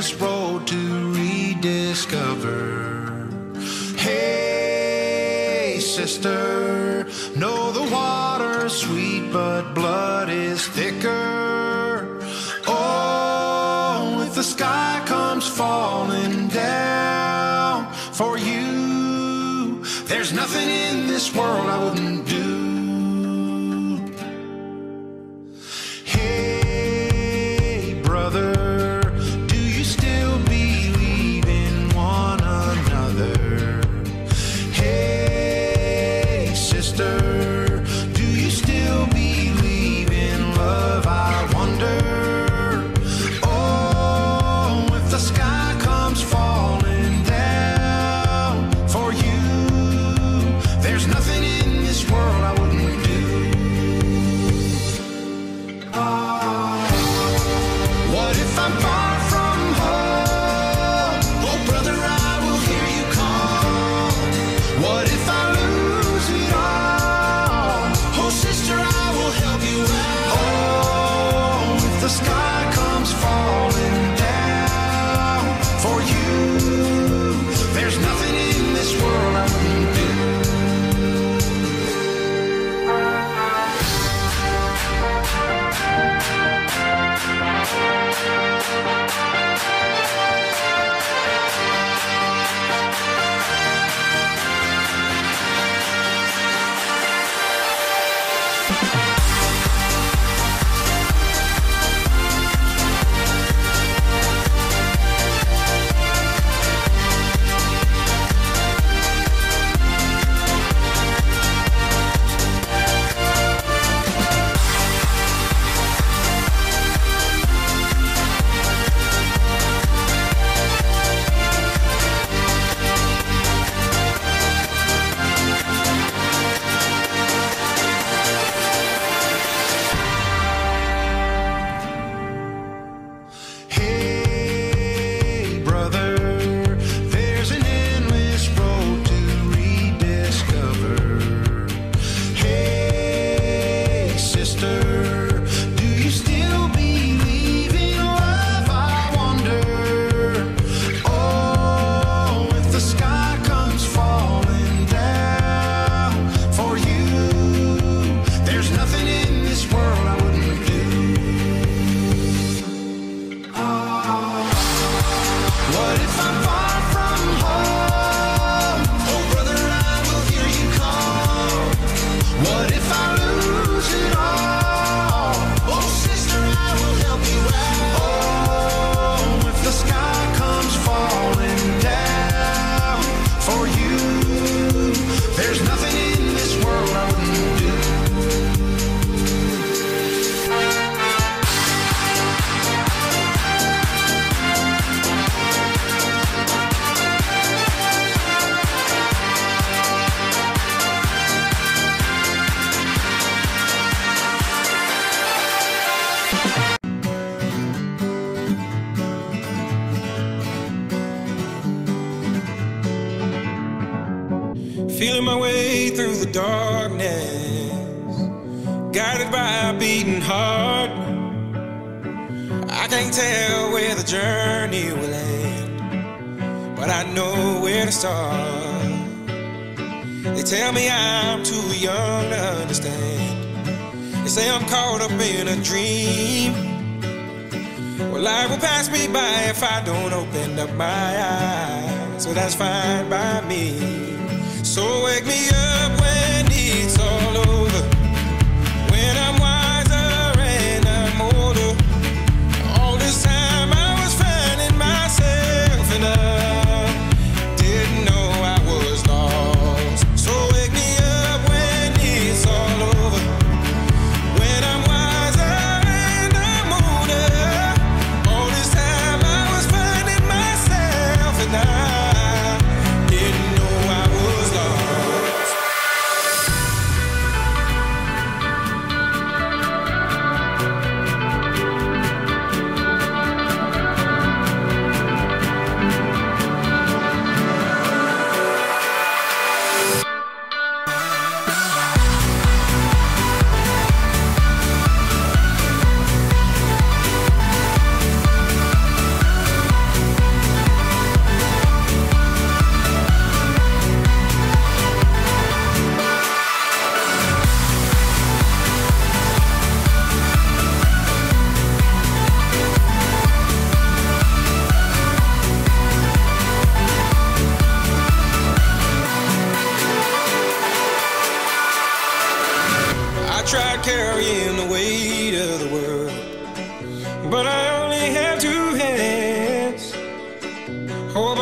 endless road to rediscover. Hey, sister, know the water's sweet, but blood is thicker. Oh, if the sky comes falling down for you, there's nothing in this world I wouldn't do. Hey, brother, do you still believe in one another? Hey, sister, do you still believe in love? I wonder. Oh, if the sky comes falling down for you, there's nothing in this world I wouldn't do. What if I'm far from home? Oh, brother, I will hear you call. What if I lose it all? Oh, sister, I will help you out. Oh, if the sky comes falling down for you, there's nothing in this world I wouldn't do. Hey, brother, there's an endless road to rediscover. Hey, sister, do you still believe in love? I wonder. Oh, if the sky comes falling down for you, there's nothing in this world I wouldn't do. What if I'm far from home? Oh, brother, I will hear you call. What if I lose it all? Oh, sister, I will help you out. Oh, if the sky comes falling down for you, there's nothing in this world I wouldn't do. Feeling my way through the darkness, guided by a beating heart. I can't tell where the journey will end, but I know where to start. They tell me I'm too young to understand. They say I'm caught up in a dream. Well, life will pass me by if I don't open up my eyes, so that's fine by me. So wake me up when it's all over, when I'm wiser and I'm older. All this time I was finding myself and I didn't know I was lost. So wake me up when it's all over, when I'm wiser and I'm older. All this time I was finding myself and I didn't know I was lost.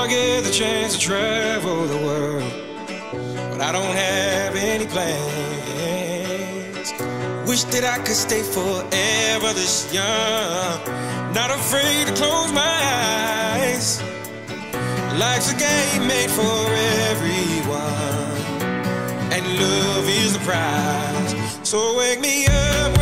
I get the chance to travel the world, but I don't have any plans. Wish that I could stay forever this young, not afraid to close my eyes. Life's a game made for everyone, and love is the prize. So wake me up